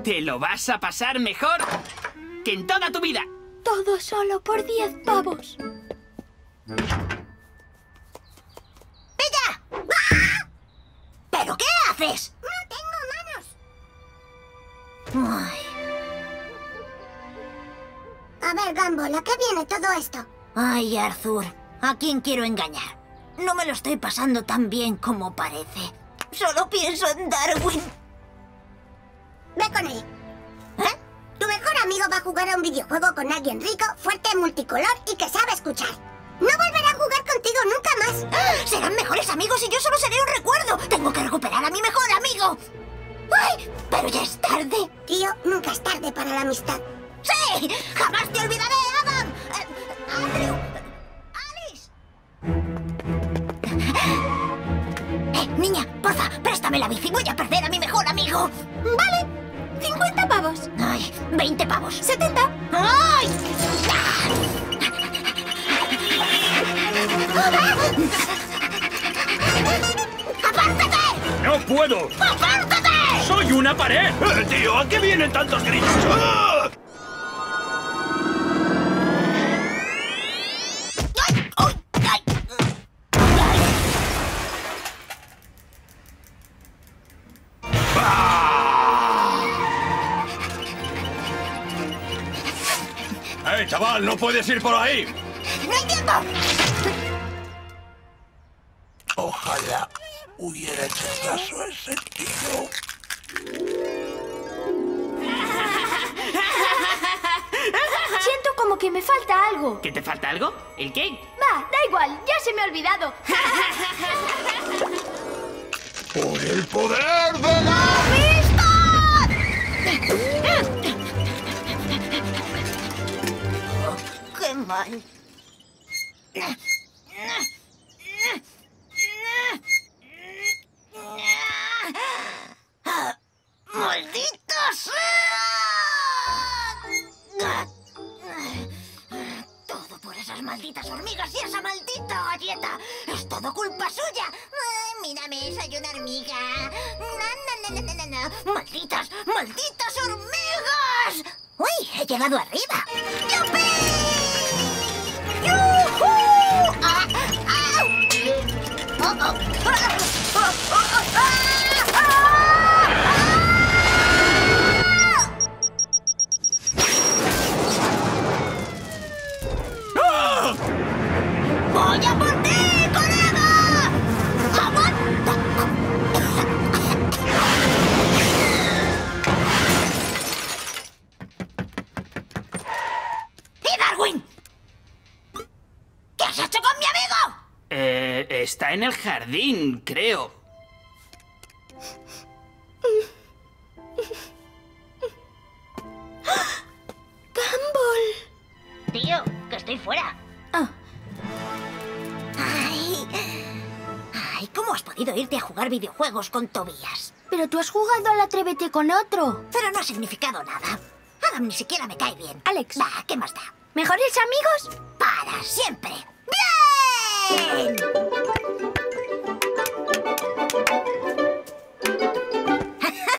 Te lo vas a pasar mejor que en toda tu vida. Todo solo por 10 pavos. ¡Pilla! ¡Ah! ¿Pero qué haces? No tengo manos. Ay. A ver, Gumball, ¿a qué viene todo esto? Ay, Arthur, ¿a quién quiero engañar? No me lo estoy pasando tan bien como parece. Solo pienso en Darwin. Ve con él. ¿Eh? Tu mejor amigo va a jugar a un videojuego con alguien rico, fuerte, multicolor y que sabe escuchar. No volverá a jugar contigo nunca más. ¡Ah! Serán mejores amigos y yo solo seré un recuerdo. Tengo que recuperar a mi mejor amigo. ¡Ay! Pero ya es tarde. Tío, nunca es tarde para la amistad. ¡Sí! ¡Jamás te olvidaré, Adam! ¡Andrew! ¡Alice! Niña, porfa, préstame la bici. Voy a perder a mi mejor amigo. Vale. 50 pavos. ¡Ay! 20 pavos. 70. ¡Ay! ¡Apártate! ¡No puedo! ¡Apártate! ¡Soy una pared! Tío, ¿a qué vienen tantos gritos? ¡Ah! ¡Ay! ¡Ay! ¡Ay! Chaval! ¡No puedes ir por ahí! ¡No hay tiempo! Ojalá hubiera hecho caso a ese tío. Siento como que me falta algo. ¿Que te falta algo? ¿El qué? Va, da igual, ya se me ha olvidado. ¡Por el poder de la... ¡Qué mal! ¡Maldita sea! Todo por esas malditas hormigas y esa maldita galleta. Es todo culpa suya. Ay, mírame, soy una hormiga. No. ¡Malditas, malditas hormigas! ¡Uy, he llegado arriba! ¡Yupi! ¡Yujú! ¡Ah! ¡Au! ¡Oh, oh! ¡Ah! ¡Oh, oh, oh! ¡Ah! ¡Ah! ¡Ah! ¡Voy a por ti, colega! ¡Aguanta! ¡Y Darwin! ¿Qué has hecho con mi amigo? Está en el jardín, creo. Gumball. Tío, que estoy fuera. Ah, Ay, ¿cómo has podido irte a jugar videojuegos con Tobías? pero tú has jugado al Atrévete con otro. Pero no ha significado nada. Adam ni siquiera me cae bien. Alex. Va, ¿qué más da? ¿Mejores amigos? Para siempre. ¡Bien!